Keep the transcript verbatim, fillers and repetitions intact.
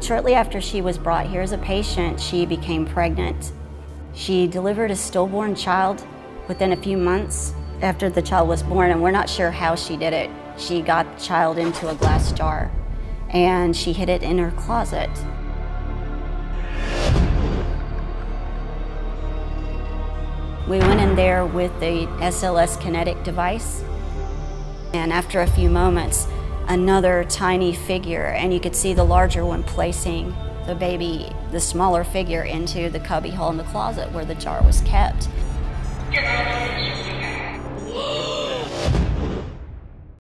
Shortly after she was brought here as a patient, she became pregnant. She delivered a stillborn child within a few months after the child was born, and we're not sure how she did it. She got the child into a glass jar, and she hid it in her closet. We went in there with the S L S kinetic device, and after a few moments, another tiny figure, and you could see the larger one placing the baby, the smaller figure, into the cubby hole in the closet where the jar was kept. Get out.